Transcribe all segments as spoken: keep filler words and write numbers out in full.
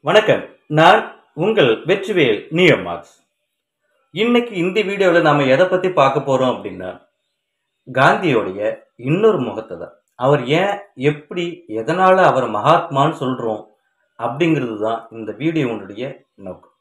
வணக்கம். நான் உங்கள் வெற்றிவேல் நியோமார்க்ஸ். இன்னைக்கு இந்த வீடியோவில் நாம எதை பத்தி பார்க்க போறோம் அப்படின்னா, காந்தியோடைய இன்னொரு முகத்தை தான். அவர் ஏன், எப்படி, எதனால அவர் மகாத்மான்னு சொல்றோம் அப்படிங்கிறது தான் இந்த வீடியோனுடைய நோக்கம்.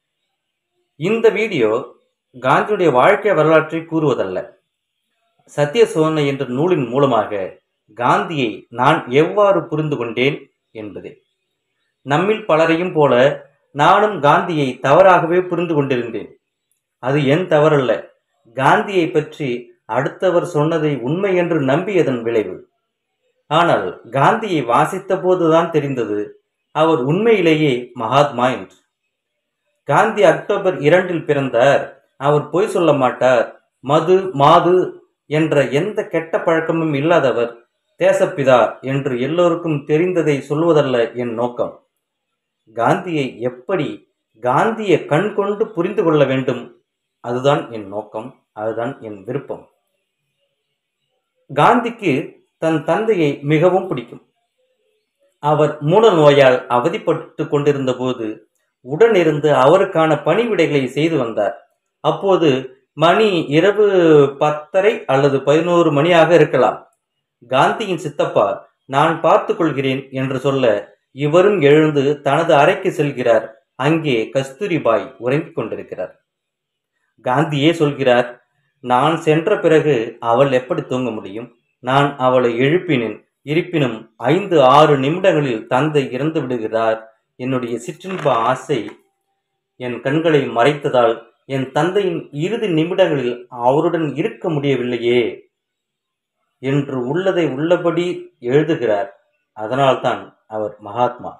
இந்த வீடியோ காந்தியுடைய வாழ்க்கை வரலாற்றை கூறுவதல்ல, சத்திய சோதனை என்ற நூலின் மூலமாக காந்தியை நான் எவ்வாறு புரிந்து கொண்டேன் என்பதே. நம்மில் பலரையும் போல நானும் காந்தியை தவறாகவே புரிந்து கொண்டிருந்தேன். அது என் தவறல்ல, காந்தியை பற்றி அடுத்தவர் சொன்னதை உண்மை என்று நம்பியதன் விளைவு. ஆனால் காந்தியை வாசித்த போதுதான் தெரிந்தது அவர் உண்மையிலேயே மகாத்மா என்று. காந்தி அக்டோபர் இரண்டில் பிறந்தார். அவர் பொய் சொல்ல மாட்டார். மது மாது என்ற எந்த கெட்ட பழக்கமும் இல்லாதவர், தேசப்பிதா என்று எல்லோருக்கும் தெரிந்ததை சொல்வதல்ல என் நோக்கம். காந்தியை எப்படி காந்தியை கண் கொண்டு புரிந்து கொள்ள வேண்டும், அதுதான் என் நோக்கம், அதுதான் என் விருப்பம். காந்திக்கு தன் தந்தையை மிகவும் பிடிக்கும். அவர் மூல நோயால் அவதிப்பட்டு கொண்டிருந்த போது உடனிருந்து அவருக்கான பணிவிடைகளை செய்து வந்தார். அப்போது மணி இரவு பத்தரை அல்லது பதினோரு மணியாக இருக்கலாம். காந்தியின் சித்தப்பா நான் பார்த்து கொள்கிறேன் என்று சொல்ல இவரும் எழுந்து தனது அறைக்கு செல்கிறார். அங்கே கஸ்தூரிபாய் உறங்கிக் கொண்டிருக்கிறார். காந்தியே சொல்கிறார், நான் சென்ற பிறகு அவள் எப்படி தூங்க முடியும்? நான் அவளை எழுப்பினேன். இருப்பினும் ஐந்து ஆறு நிமிடங்களில் தந்தை இறந்து விடுகிறார். என்னுடைய சிற்றின்ப ஆசை என் கண்களை மறைத்ததால் என் தந்தையின் இறுதி நிமிடங்களில் அவருடன் இருக்க முடியவில்லையே என்று உள்ளதை உள்ளபடி எழுதுகிறார். அதனால்தான் அவர் மகாத்மா.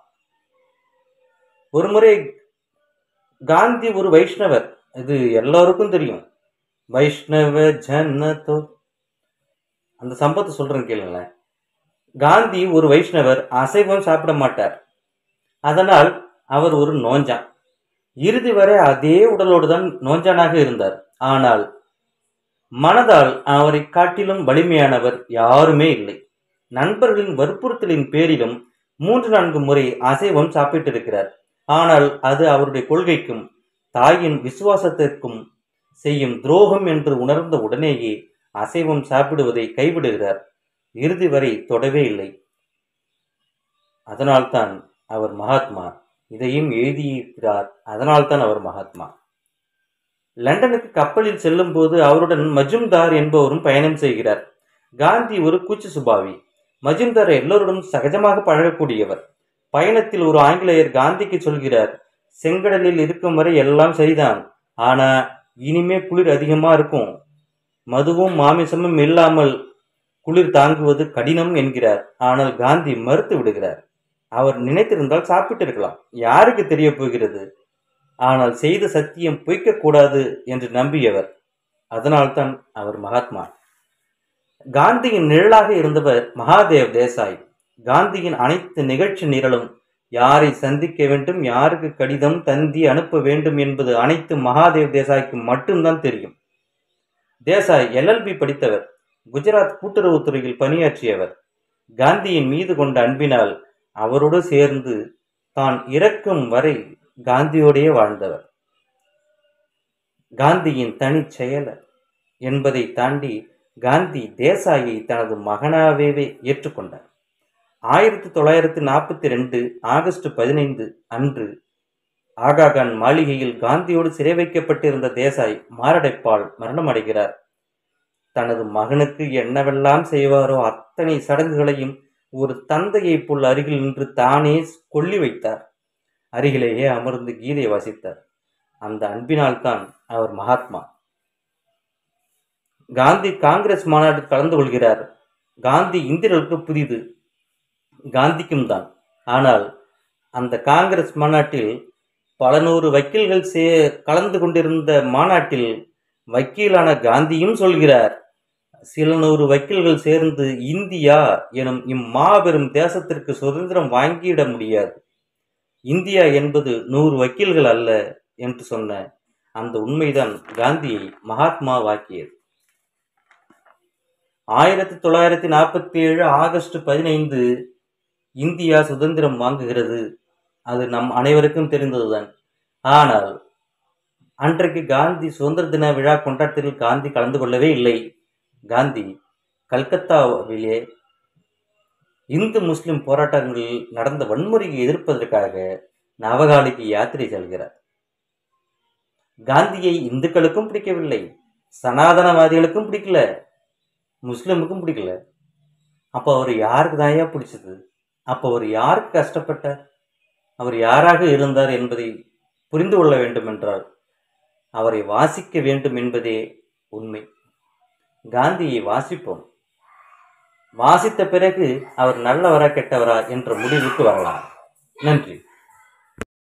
ஒருமுறை காந்தி ஒரு வைஷ்ணவர், இது எல்லாருக்கும் தெரியும். வைஷ்ணவ ஜனதோ, அந்த சம்பவத்தை சொல்றேன் கேளுங்களேன். காந்தி ஒரு வைஷ்ணவர், அசைவம் சாப்பிட மாட்டார். அதனால் அவர் ஒரு நோஞ்சான். இறுதி வரை அதே உடலோடு தான் நோஞ்சானாக இருந்தார். ஆனால் மனதால் அவரை காட்டிலும் வலிமையானவர் யாருமே இல்லை. நண்பர்களின் வற்புறுத்தலின் பேரிலும் மூன்று நான்கு முறை அசைவம் சாப்பிட்டிருக்கிறார். ஆனால் அது அவருடைய கொள்கைக்கும் தாயின் விசுவாசத்திற்கும் செய்யும் துரோகம் என்று உணர்ந்த உடனேயே அசைவம் சாப்பிடுவதை கைவிடுகிறார். இறுதி வரை தொடவே இல்லை. அதனால்தான் அவர் மகாத்மா. இதையும் எழுதியிருக்கிறார். அதனால்தான் அவர் மகாத்மா. லண்டனுக்கு கப்பலில் செல்லும் போது அவருடன் மஜும்தார் என்பவரும் பயணம் செய்கிறார். காந்தி ஒரு கூச்சு சுபாவி. மஜும்தார் எல்லோருடன் சகஜமாக பழகக்கூடியவர். பயணத்தில் ஒரு ஆங்கிலேயர் காந்திக்கு சொல்கிறார், செங்கடலில் இருக்கும் வரை எல்லாம் சரிதான், ஆனா இனிமே குளிர் அதிகமா இருக்கும். மதுவும் மாமிசமும் இல்லாமல் குளிர் தாங்குவது கடினம் என்கிறார். ஆனால் காந்தி மறுத்து விடுகிறார். அவர் நினைத்திருந்தால் சாப்பிட்டு இருக்கலாம், யாருக்கு தெரிய போகிறது? ஆனால் செய்த சத்தியம் பொய்க்க கூடாது என்று நம்பியவர். அதனால்தான் அவர் மகாத்மா. காந்தியின் நிழலாக இருந்தவர் மகாதேவ் தேசாய். காந்தியின் அனைத்து நிகழ்ச்சி நிரலும், யாரை சந்திக்க வேண்டும், யாருக்கு கடிதம் தந்தி அனுப்ப வேண்டும் என்பது அனைத்து மகாதேவ் தேசாய்க்கு மட்டும்தான் தெரியும். தேசாய் எல்எல்பி படித்தவர். குஜராத் கூட்டுறவுத்துறையில் பணியாற்றியவர். காந்தியின் மீது கொண்ட அன்பினால் அவரோடு சேர்ந்து தான் இறக்கும் வரை காந்தியோடையே வாழ்ந்தவர். காந்தியின் தனி செயலர் என்பதை தாண்டி காந்தி தேசாயை தனது மகனாகவே ஏற்றுக்கொண்டார். ஆயிரத்தி தொள்ளாயிரத்தி நாற்பத்தி ரெண்டு ஆகஸ்ட் பதினைந்து அன்று ஆகாகான் மாளிகையில் காந்தியோடு சிறை வைக்கப்பட்டிருந்த தேசாய் மாரடைப்பால் மரணமடைகிறார். தனது மகனுக்கு என்னவெல்லாம் செய்வாரோ அத்தனை சடங்குகளையும் ஒரு தந்தையை போல் அருகில் நின்று தானே கொல்லி வைத்தார். அருகிலேயே அமர்ந்து கீதை வாசித்தார். அந்த அன்பினால் தான் அவர் மகாத்மா. காந்தி காங்கிரஸ் மாநாட்டில் கலந்து கொள்கிறார். காந்தி இந்தியர்களுக்கு புதிது, காந்திக்கும் தான். ஆனால் அந்த காங்கிரஸ் மாநாட்டில் பல நூறு வக்கீல்கள் சே கலந்து கொண்டிருந்த மாநாட்டில் வக்கீலான காந்தியும் சொல்கிறார், சில நூறு வக்கீல்கள் சேர்ந்து இந்தியா எனும் இம்மாபெரும் தேசத்திற்கு சுதந்திரம் வாங்கிட முடியாது. இந்தியா என்பது நூறு வக்கீல்கள் அல்ல என்று சொன்ன அந்த உண்மைதான் காந்தியை மகாத்மாவாக்கியது. ஆயிரத்தி தொள்ளாயிரத்தி நாற்பத்தி ஏழு ஆகஸ்ட் பதினைந்து இந்தியா சுதந்திரம் வாங்குகிறது. அது நம் அனைவருக்கும் தெரிந்ததுதான். ஆனால் அன்றைக்கு காந்தி சுதந்திர தின விழா கொண்டாட்டத்தில் காந்தி கலந்து கொள்ளவே இல்லை. காந்தி கல்கத்தாவிலே இந்து முஸ்லிம் போராட்டங்களில் நடந்த வன்முறையை எதிர்ப்பதற்காக நவகாலிக்கு யாத்திரை செல்கிறார். காந்தியை இந்துக்களுக்கும் பிடிக்கவில்லை, சனாதனவாதிகளுக்கும் பிடிக்கல, முஸ்லிமுக்கும் பிடிக்கல. அப்போ அவர் யாருக்கு தாயா பிடிச்சது? அப்போ அவர் யாருக்கு கஷ்டப்பட்டார்? அவர் யாராக இருந்தார் என்பதை புரிந்து கொள்ள வேண்டும் என்றால் அவரை வாசிக்க வேண்டும் என்பதே உண்மை. காந்தியை வாசிப்போம். வாசித்த பிறகு அவர் நல்லவரா கெட்டவரா என்ற முடிவுக்கு வரலாம். நன்றி.